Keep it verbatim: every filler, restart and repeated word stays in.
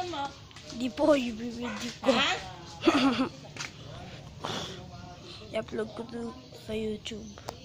Bibidyohan mo? Di po, yung bibidyo ko. Ha? I-upload ko to sa YouTube.